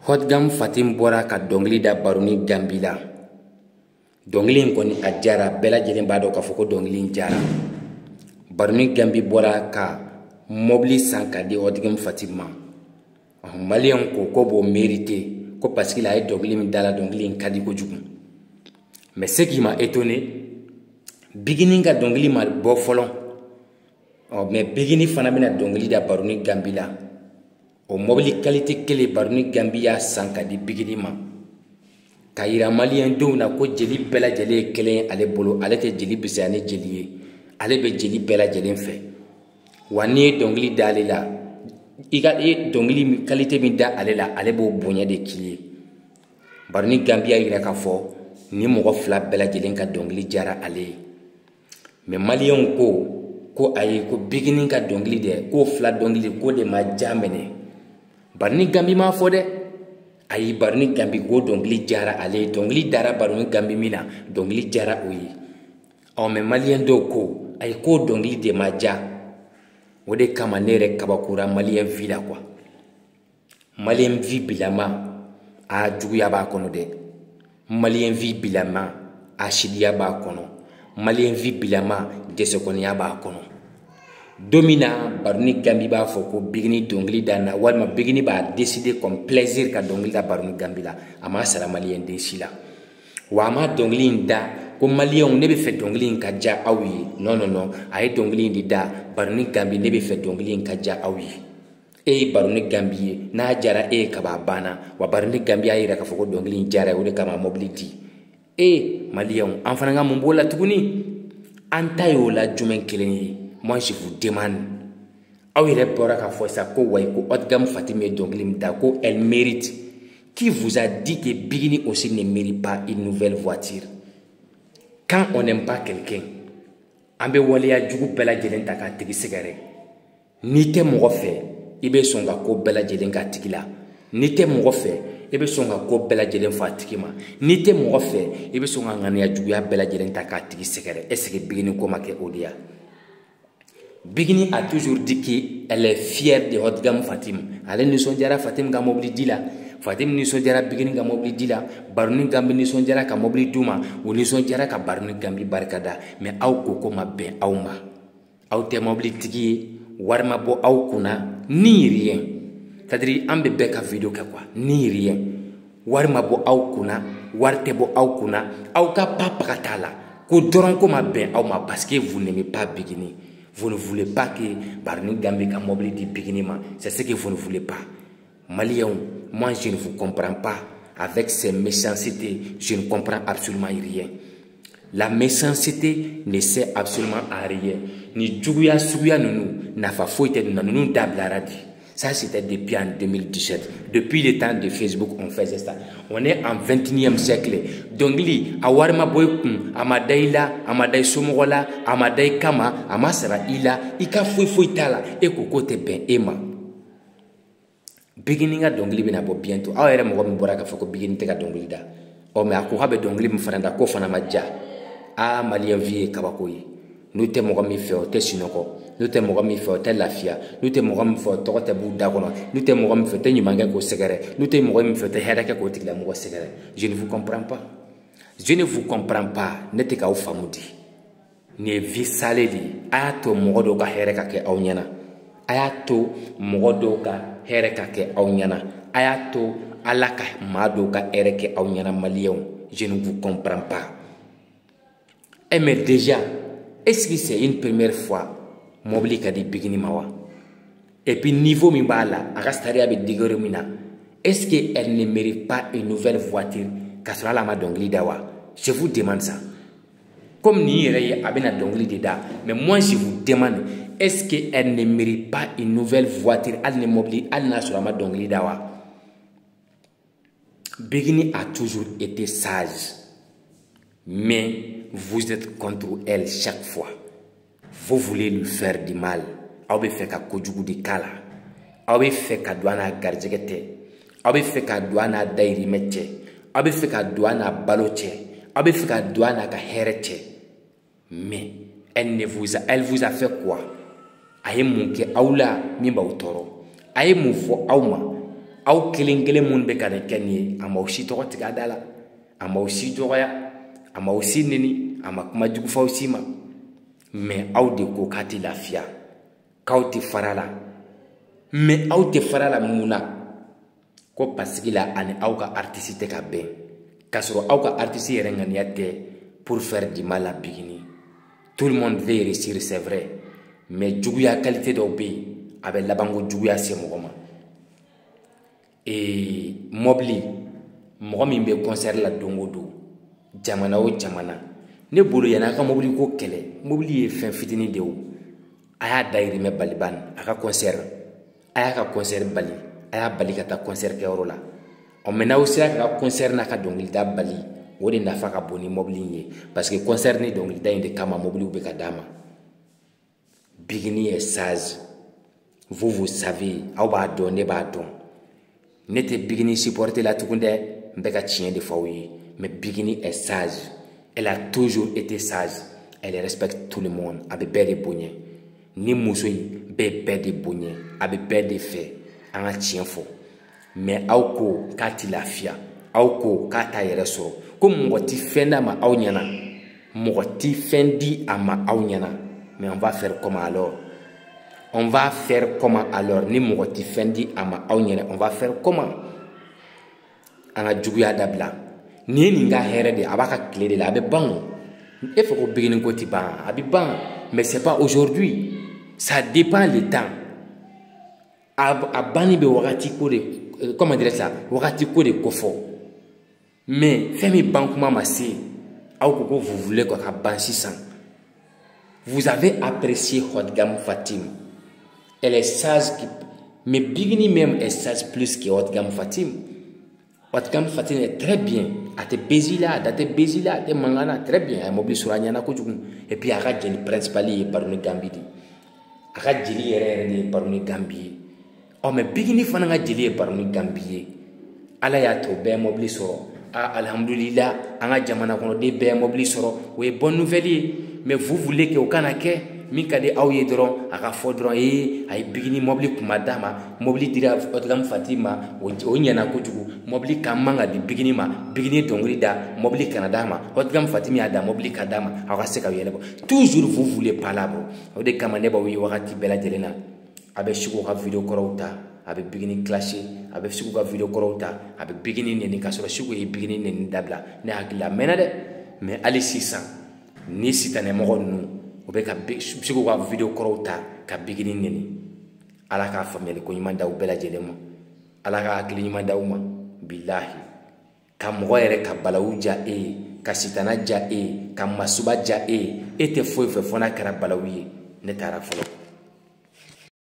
Hotgam Fatim bora ka dongli da baruni Gambila. Dongli koni a jara bela jelen bado ka foko dongli jara. Baruni Gambi bora ka mobli sanka di Hotgam Fatim ma. Malien ko bo mérité ko parce qu'il a dongli mi dala dongli kadi ko jugu. Mais ce qui m'a étonné, beginning ka dongli mal bo folon. Mais beginning fana bena dongli da baruni Gambila. O mobili qualité kele baruni Gambia sanka di bigini ma kayira malien do na ko jeli bela jeli kelen ale bolo ale te jeli bisane jeli ale be jeli bela jeli fe wani dongli dalila iga dongli qualité min da ale la ale bo bonya de kili baruni Gambia ira ka fo ni mo fla bela jeli ka dongli jara ale mais malien ko ayi ko bigini ka dongli de ko fla dongli ko de ma jamene Barni Gambi ma fode ayi barni Gambi go dongli jara ale dongli dara barni Gambi mina dongli jara oyi o me malien do ko ay ko dongli de maja wode kama nere kabakura malien villa quoi malien vi bilama a juguya ba kono de malien vi bilama a shidiya ba kono malien vi bilama de sokoniya ba kono Domina baruni Gambi ba foko bigini dongli dana walma bigini ba décider comme plaisir ka dongli da baruni Gambi la ama sala malien de sila wa ma dongli nda ko malien ne be fe dongli ka ja awi non ay dongli ndi da baruni Gambi ne be fe dongli ka ja awi e baruni Gambi na jara e ka ba bana wa baruni Gambi ayira ka foko dongli jara o de kama mobility e malien en fana nga mbola tuguni antayo la jumen kelen Moi je vous demande Awire bora ka fo sa ko way ko Hotgam Fatim dongli mda ko elle mérite. Qui vous a dit que Bigini aussi ne mérite pas une nouvelle voiture? Quand on n'aime pas quelqu'un, ambe waliya jugu bela jelen ta ka tigi segere. Ni te mogo fe ibe songa ko bela jelen ka tigi la. Ni te mogo fe ibe songa ko bela jelen fa tigi ma. Ni te mogo fe ibe songa ngania jugu ya bela jelen ta ka tigi segere. Est-ce que Bigini ko make odia? Bigini a toujours dit qu'elle est fière de Hotgam Fatim. Elle ne sonjara Fatim ga mobili dila. Fatim ni sonjara Bigini ga mobili dila. Baruni Gambi ni sonjara ka mobili duma. Ou ni sonjara ka baruni Gambi barkada. Mais aw koko ma ben aw ma. Aw te mobili tigi warma bo aw kuna ni rien. C'est-à-dire ambe beka vidéo ka quoi ni rien. Warma bo aw kuna, warte bo aw kuna, aw ka papa katala. Ko doron ko ma ben aw ma parce que vous n'aimez pas Bigini. Vous ne voulez pas que Baruni Gambi ka mobili di Bigini ma. C'est ce que vous ne voulez pas. Maliens, moi je ne vous comprends pas. Avec ces méchancetés, je ne comprends absolument rien. La méchanceté ne sert absolument à rien. Ni juguya suguya nunu, nafa foite nunu dablaradi. Ça c'était depuis en 2017. Depuis le temps de Facebook, on faisait ça. On est en 21e siècle. Donc, awarma boykun, amadaila, amadai somogola, amadai kama, amasara ila, ika fouy tala, et kokote ben ema. Beginning a dongli bina bo bientôt. Ah, ere mo mi boraka foko beginning teka dongli da. O me akuhabe dongli mfaranda ko fana maja. Ah, malien vie kabakoyi. Nous te mo mi fe te sinoko. Nous te mo mi fe te lafia. Nous te mo mi fe to te bu da kono. Nous te mo mi fe te nyimanga ko segere. Nous te mo mi fe te heraka ko tikla mo segere. Je ne vous comprends pas. Je ne vous comprends pas. Nete ka ufamudi. Ne vi saleli. Ayato mo do ka heraka ke awnyana. Ayato mo do ka heraka ke awnyana. Ayato alaka mado ka hereke awnyana malien. Je ne vous comprends pas. Et mais déjà est-ce que c'est une première fois mobili ka di Bigini mawa? Et puis niveau mi bala akastari abe digore mina. Est-ce qu'elle ne mérite pas une nouvelle voiture kasra la ma dongli dawa? Je vous demande ça. Comme ni yere abena dongli de da, mais moi je vous demande, est-ce qu'elle ne mérite pas une nouvelle voiture? Elle ne mobili, elle n'a sur la ma dongli dawa. Bigini a toujours été sage. Mais vous êtes contre elle chaque fois. Vous voulez lui faire du mal. Aube fait ka kojugu di kala. Aube fait ka douana garjegete. Aube fait ka douana dairi meche. Aube fait ka douana baloche. Aube fait ka douana ka hereche. Mais elle vous a fait quoi? Aye munke aula mimba utoro. Aye mufo auma. aw kelen kelen mun be ka nin kɛ nin ye a m'aw si tɔgɔ tigɛ a da la a m'aw si dɔgɔya a m'aw si neni a ma kuma jugu f'aw si ma mais aw de ko k'a tɛ lafiya k'aw tɛ fara la mais aw tɛ fara la mun na ko parce que la ani aw ka artiste tɛ ka bɛn k'a sɔrɔ aw ka artiste yɛrɛ ŋaniya tɛ pour faire du mal à Bigini. Tout le monde veut réussir, c'est vrai, mais juguya qualité dɔw bɛ yen a bɛ laban ko juguya se mɔgɔ ma. Mobili mɔgɔ min bɛ concert la don o don jamana o jamana ne bolo yan'a ka mobili ko kɛlɛ mobili ye fɛn fitinin de ye o a y'a dayirimɛ bali bani a ka concert a y'a ka concert bali a y'a bali ka taa concert kɛyɔrɔ la mais n'aw sera ka concert n'a ka dɔnkilida bali o de nafa ka bon ni mobili in ye parce que concert ni dɔnkilida in de kama mobiliw bɛ ka d'a ma. Bigini est sage, vous savez, aw b'a dɔn ne b'a dɔn. Ne tɛ Bigini supporter la tugun dɛ n bɛ ka tiɲɛ de f'aw ye mais Bigini est sage, elle a toujours été sage, elle respecte tout le monde a bɛ bɛɛ de bonya ni muso in bɛɛ bɛɛ de bonya a bɛ bɛɛ de fɛ an ka tiɲɛ fɔ mais aw ko k'a tɛ lafiya aw ko k'a t'a yɛrɛ sɔrɔ ko mɔgɔ tɛ fɛn d'a ma aw ɲɛna mɔgɔ tɛ fɛn di a ma aw ɲɛna mais on va faire comment alors on va faire comment alors ni mɔgɔ tɛ fɛn di a ma aw ɲɛna on va faire comment an ka juguya dabila nin ye nin ka hɛrɛ de a b'a ka tile de la a bɛ ban e fɛ ko Bigini ko tɛ ban a bɛ ban mais c'est pas aujourd'hui ça dépend le temps a banni bɛ wagati ko de comment dire ça wagati ko de kofɔ mais fɛn min ban kuma ma se aw ko ko vous voulez ko ka ban sisan. Vous avez apprécié Hot Gam Fatim. Elle est sage, mais Bigini même est sage plus que Hot Gam Fatim. Hot Gam Fatim est très bien. A te bezila, a te bezila, a te mangana, très bien. Elle mobile sur Anyana Kojugun. Et puis, a rajé principal et Barouni Gambidi. A rajé et Barouni Gambi. Oh, mais Bigini Fananga Dili et Barouni Gambi. Ala ya to be mobile sur. Ah, alhamdulillah, anga jamana kono de be mobile sur. Oui, bonne nouvelle. Mais vous voulez que aucun akè mi kade aw ye dɔrɔn a ka fɔ dɔrɔn ay Bigini mobili kuma d'a ma mobili dira Hot Gam Fatim ma o ɲɛna kojugu mobili ka man ka di Bigini ma Bigini dɔnkili da mobili kana d'a ma Hot Gam Fatim y'a da mobili ka d'a ma aw ka se ka yɛlɛbɔ toujours vous voulez pas là bɔ o de kama ne b'aw ye wagati bɛɛ lajɛlen na a bɛ sigo ka video kɔrɔw ta a bɛ Bigini clasher a bɛ sigo ka video kɔrɔw ta a bɛ Bigini neni ka sɔrɔ sigo ye Bigini neni dabila ne hakili la mɛnna dɛ mais hali sisan ni sitanɛ mɔgɔ ninnu o bɛ ka sigo ka video kɔrɔw ta ka Bigini neni ala k'a faamuyali ko ɲuman d'aw bɛɛ lajɛlen ma ala ka hakili ɲuman d'aw ma bilahi ka mɔgɔ yɛrɛ ka balawu ja e ye ka sitana ja e ye ka masuba ja e ye e tɛ foyi fɛ fɔ n'a kɛra balawu ye ne taara fɔlɔ.